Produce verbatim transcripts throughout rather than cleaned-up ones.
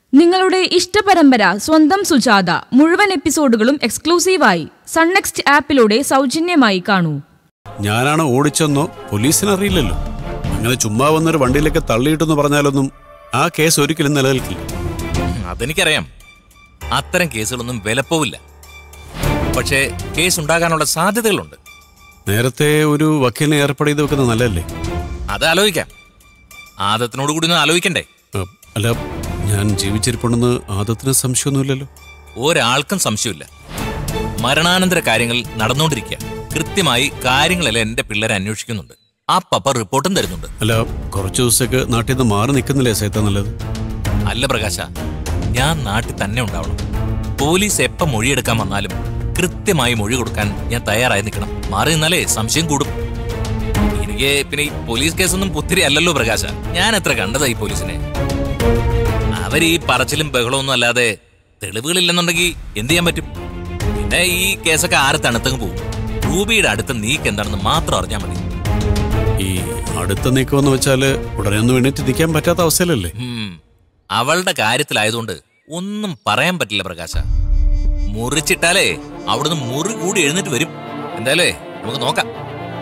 നിങ്ങളുടെ ഇഷ്ടപരമ്പര സ്വന്തം സുജാത മുഴുവൻ എപ്പിസോഡുകളും എക്സ്ക്ലൂസീവായി സൺ നെക്സ്റ്റ് ആപ്പിലൂടെ സൗജന്യമായി കാണൂ. ഞാനാണ് ഓടിച്ചെന്നോ പോലീസിന് അറിയില്ലല്ലോ. അങ്ങനെ ചുമ്മാ വന്നൊരു വണ്ടിയിലേക്ക് തള്ളിയിട്ടെന്ന് പറഞ്ഞാലൊന്നും ആ കേസ് ഒരിക്കലും നിലനിൽക്കില്ല. അതെനിക്കറിയാം. അത്തരം കേസുകളൊന്നും വിലപ്പോവില്ല. പക്ഷേ കേസ് ഉണ്ടാകാനുള്ള സാധ്യതകളുണ്ട്. നേരത്തെ ഒരു വക്കീലിനെ ഏർപ്പാട് ചെയ്ത് വെക്കുന്നത് നല്ലതല്ലേ? അത് ആലോചിക്കാം. ആദത്തിനോട് കൂടി ഒന്ന് ആലോചിക്കണ്ടേ? അല്ല, ഞാൻ ജീവിച്ചിരിപ്പുണ്ടെന്ന് ആദത്തിന് സംശയമൊന്നുമില്ലല്ലോ. ഒരാൾക്കും സംശയമില്ല. മരണാനന്തര കാര്യങ്ങൾ നടന്നുകൊണ്ടിരിക്കുക. കൃത്യമായി കാര്യങ്ങളെല്ലാം എന്റെ പിള്ളേരെ അന്വേഷിക്കുന്നുണ്ട്. ആ പപ്പ റിപ്പോർട്ടും തരുന്നുണ്ട്. അല്ല, കുറച്ചു ദിവസത്തേക്ക് നാട്ടിൽ നിന്ന് മാറി നിൽക്കുന്നില്ലേ സേത്ത നല്ലത്? അല്ല പ്രകാശ, ഞാൻ നാട്ടിൽ തന്നെ ഉണ്ടാവണം. പോലീസ് എപ്പം മൊഴിയെടുക്കാൻ വന്നാലും കൃത്യമായി മൊഴി കൊടുക്കാൻ ഞാൻ തയ്യാറായി നിൽക്കണം. മാറി നിന്നാലേ സംശയം കൂടും. എനിക്ക് പിന്നെ ഈ പോലീസ് കേസൊന്നും പുത്തിരി അല്ലല്ലോ പ്രകാശ. ഞാൻ എത്ര കണ്ടതായി പോലീസിനെ. അവർ ഈ പറച്ചിലും ബഹളമൊന്നും അല്ലാതെ തെളിവുകളില്ലെന്നുണ്ടെങ്കിൽ എന്ത് ചെയ്യാൻ പറ്റും? പിന്നെ ഈ കേസൊക്കെ ആരെ തണുത്തങ്ങ് പോകും. റൂബിയുടെ അടുത്ത നീക്ക് എന്താണെന്ന് മാത്രം അറിഞ്ഞാൽ മതി. ഈ അടുത്ത നീക്കമെന്ന് വെച്ചാല് ഉടനെ ഒന്നും എണീറ്റ് നിൽക്കാൻ പറ്റാത്ത അവസ്ഥയിലല്ലേ? അവളുടെ കാര്യത്തിലായതുകൊണ്ട് ഒന്നും പറയാൻ പറ്റില്ല പ്രകാശ. മുറിച്ചിട്ടാലേ അവിടുന്ന് മുറി കൂടി എഴുന്നേറ്റ് വരും. എന്തായാലേ നമുക്ക് നോക്കാം.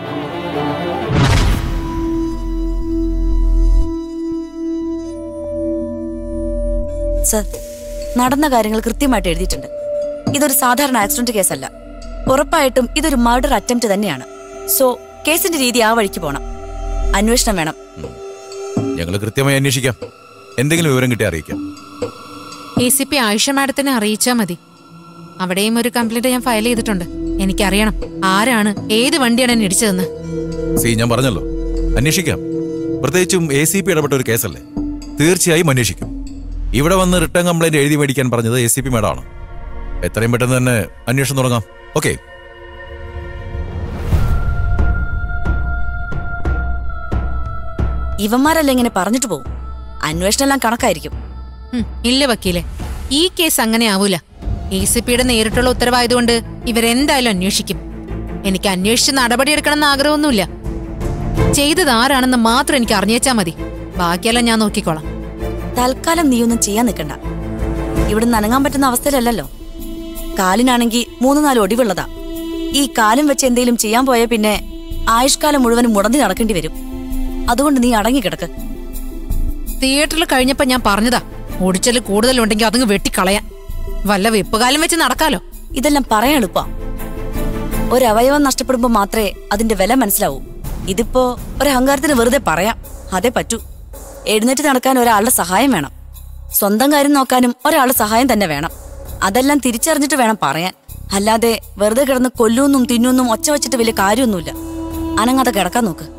സർ, നടന്ന കാര്യങ്ങൾ കൃത്യമായിട്ട് എഴുതിയിട്ടുണ്ട്. ഇതൊരു സാധാരണ ആക്സിഡന്റ് കേസല്ല. ഉറപ്പായിട്ടും ഇതൊരു മർഡർ അറ്റംപ്റ്റ് തന്നെയാണ്. സോ കേസിന്റെ രീതി ആ വഴിക്ക് പോണം. അന്വേഷണം വേണം. ഞങ്ങൾ കൃത്യമായി അന്വേഷിക്കാം. എന്തെങ്കിലും വിവരം കിട്ടി അറിയിക്കാം. എ സി പി ആയിഷ മാഡത്തിനെ അറിയിച്ചാൽ മതി. അവിടെയും ഒരു കംപ്ലൈന്റ് ഞാൻ ഫയൽ ചെയ്തിട്ടുണ്ട്. എനിക്കറിയണം ആരാണ് ഏത് വണ്ടിയാണ് എന്നെ ഇടിച്ചതെന്ന്. സി, ഞാൻ പറഞ്ഞല്ലോ, അന്വേഷിക്കാം. പ്രത്യേകിച്ചും എ സി പി ഇടപെട്ട ഒരു കേസല്ലേ, തീർച്ചയായും അന്വേഷിക്കും. ഇവിടെ വന്ന് റിട്ടേൺ കംപ്ലൈന്റ് എഴുതി മേടിക്കാൻ പറഞ്ഞത് എ സി പി മാഡമാണ്. എത്രയും പെട്ടെന്ന് തന്നെ അന്വേഷണം തുടങ്ങാം. ഓക്കെ. ഇവന്മാരല്ല ഇങ്ങനെ പറഞ്ഞിട്ട് പോകും. അന്വേഷണം എല്ലാം കണക്കായിരിക്കും. ഇല്ല വക്കീലെ, ഈ കേസ് അങ്ങനെ ആവൂല. എ സി പിയുടെ നേരിട്ടുള്ള ഉത്തരവായതുകൊണ്ട് ഇവരെന്തായാലും അന്വേഷിക്കും. എനിക്ക് അന്വേഷിച്ച് നടപടിയെടുക്കണമെന്ന് ആഗ്രഹമൊന്നുമില്ല. ചെയ്തത് ആരാണെന്ന് മാത്രം എനിക്ക് അറിഞ്ഞേച്ചാ മതി. ബാക്കിയെല്ലാം ഞാൻ നോക്കിക്കോളാം. തൽക്കാലം നീയൊന്നും ചെയ്യാൻ നിൽക്കണ്ട. ഇവിടെ നനങ്ങാൻ പറ്റുന്ന അവസ്ഥയിലല്ലോ. കാലിനാണെങ്കിൽ മൂന്ന് നാല് ഒടിവുള്ളതാ. ഈ കാലം വെച്ച് എന്തെങ്കിലും ചെയ്യാൻ പോയാൽ പിന്നെ ആയുഷ്കാലം മുഴുവനും മുടന്തി നടക്കേണ്ടി വരും. അതുകൊണ്ട് നീ അടങ്ങിക്കിടക്ക്. തിയേറ്ററിൽ കഴിഞ്ഞപ്പോ ഞാൻ പറഞ്ഞതാ, ഓടിച്ചല് കൂടുതലുണ്ടെങ്കിൽ അതങ്ങ് വെട്ടിക്കളയാൻ. വല്ല വെപ്പുകാലം വെച്ച് നടക്കാലോ. ഇതെല്ലാം പറയാൻ എളുപ്പാ. ഒരവയവം നഷ്ടപ്പെടുമ്പോ മാത്രമേ അതിന്റെ വില മനസ്സിലാവൂ. ഇതിപ്പോ ഒരഹങ്കാരത്തിന് വെറുതെ പറയാം. അതേ പറ്റൂ. എഴുന്നേറ്റ് നടക്കാൻ ഒരാളുടെ സഹായം വേണം. സ്വന്തം കാര്യം നോക്കാനും ഒരാളുടെ സഹായം തന്നെ വേണം. അതെല്ലാം തിരിച്ചറിഞ്ഞിട്ട് വേണം പറയാൻ. അല്ലാതെ വെറുതെ കിടന്ന് കൊല്ലൂന്നും തിന്നൂന്നും ഒച്ച വെച്ചിട്ട് വലിയ കാര്യമൊന്നുമില്ല. അനങ്ങാതെ കിടക്കാൻ നോക്ക്.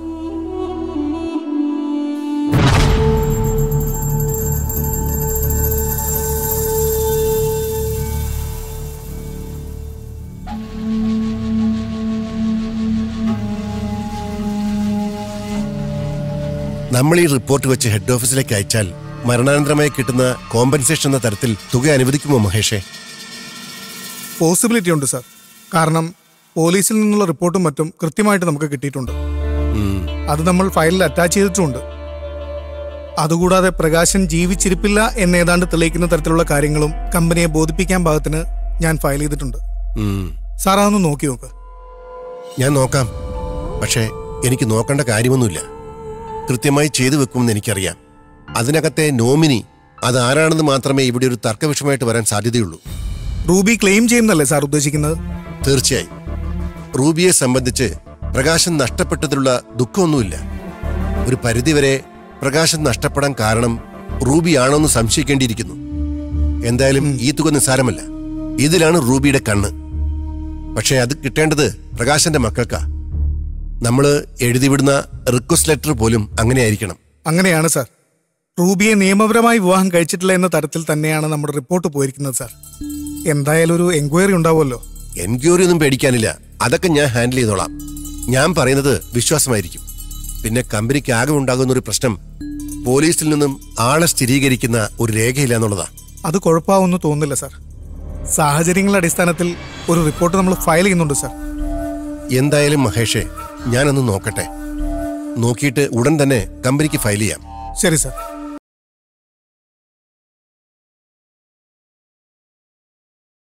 നമ്മൾ ഈ റിപ്പോർട്ട് വെച്ച് ഹെഡ് ഓഫീസിലേക്ക് അയച്ചാൽ മരണാനന്തരമായി കിട്ടുന്ന കോമ്പൻസേഷൻ എന്ന തരത്തിൽ തുക അനുവദിക്കുമോ മഹേഷേ? പോസിബിലിറ്റി ഉണ്ട് സാർ. കാരണം പോലീസിൽ നിന്നുള്ള റിപ്പോർട്ടും മറ്റും കൃത്യമായിട്ട് നമുക്ക് കിട്ടിയിട്ടുണ്ട്. അത് നമ്മൾ ഫയലിൽ അറ്റാച്ച് ചെയ്തിട്ടുമുണ്ട്. അതുകൂടാതെ പ്രകാശൻ ജീവിച്ചിരിപ്പില്ല എന്നേതാണ്ട് തെളിയിക്കുന്ന തരത്തിലുള്ള കാര്യങ്ങളും കമ്പനിയെ ബോധിപ്പിക്കാൻ പാകത്തിന് ഞാൻ ഫയൽ ചെയ്തിട്ടുണ്ട്. സാർ അതൊന്ന് നോക്കി നോക്ക്. ഞാൻ നോക്കാം. പക്ഷേ എനിക്ക് നോക്കേണ്ട കാര്യമൊന്നുമില്ല. കൃത്യമായി ചെയ്തു വെക്കുമെന്ന് എനിക്കറിയാം. അതിനകത്തെ നോമിനി അതാരാണെന്ന് മാത്രമേ ഇവിടെ ഒരു തർക്കവിഷയമായിട്ട് വരാൻ സാധ്യതയുള്ളൂ. റൂബി ക്ലെയിം ചെയ്യുന്നല്ലേ സാർ ഉദ്ദേശിക്കുന്നത്? തീർച്ചയായും. റൂബിയെ സംബന്ധിച്ച് പ്രകാശം നഷ്ടപ്പെട്ടതിലുള്ള ദുഃഖമൊന്നുമില്ല. ഒരു പരിധിവരെ പ്രകാശം നഷ്ടപ്പെടാൻ കാരണം റൂബിയാണോന്ന് സംശയിക്കേണ്ടിയിരിക്കുന്നു. എന്തായാലും ഈ തുക നിസ്സാരമല്ല. ഇതിലാണ് റൂബിയുടെ കണ്ണ്. പക്ഷേ അത് കിട്ടേണ്ടത് പ്രകാശന്റെ മക്കൾക്കാ. നമ്മള് എഴുതിവിടുന്ന റിക്വസ്റ്റ് ലെറ്റർ പോലും അങ്ങനെയായിരിക്കണം. അങ്ങനെയാണ് സാർ. റൂബിയെ നിയമപരമായി വിവാഹം കഴിച്ചിട്ടില്ല എന്ന തരത്തിൽ തന്നെയാണ് നമ്മുടെ റിപ്പോർട്ട് പോയിരിക്കുന്നത് സാർ. എന്തായാലും ഒരു എൻക്വയറി ഉണ്ടാവുമല്ലോ. എൻക്വയറി ഒന്നും പേടിക്കാനില്ല. അതൊക്കെ ഞാൻ ഹാൻഡിൽ ചെയ്തോളാം. ഞാൻ പറയുന്നത് വിശ്വാസമായിരിക്കും. പിന്നെ കമ്പനിക്ക് ആകെ ഉണ്ടാകുന്ന ഒരു പ്രശ്നം പോലീസിൽ നിന്നും ആളെ സ്ഥിരീകരിക്കുന്ന ഒരു രേഖയില്ല എന്നുള്ളതാ. അത് കുഴപ്പമാവൊന്നും തോന്നുന്നില്ല സാർ. സാഹചര്യങ്ങളുടെ അടിസ്ഥാനത്തിൽ ഒരു റിപ്പോർട്ട് നമ്മൾ ഫയൽ ചെയ്യുന്നുണ്ട് സാർ. എന്തായാലും മഹേഷേ, ഞാനൊന്ന് നോക്കട്ടെ. നോക്കിയിട്ട് ഉടൻ തന്നെ കമ്പനിക്ക് ഫയൽ ചെയ്യാം. ശരി സാർ.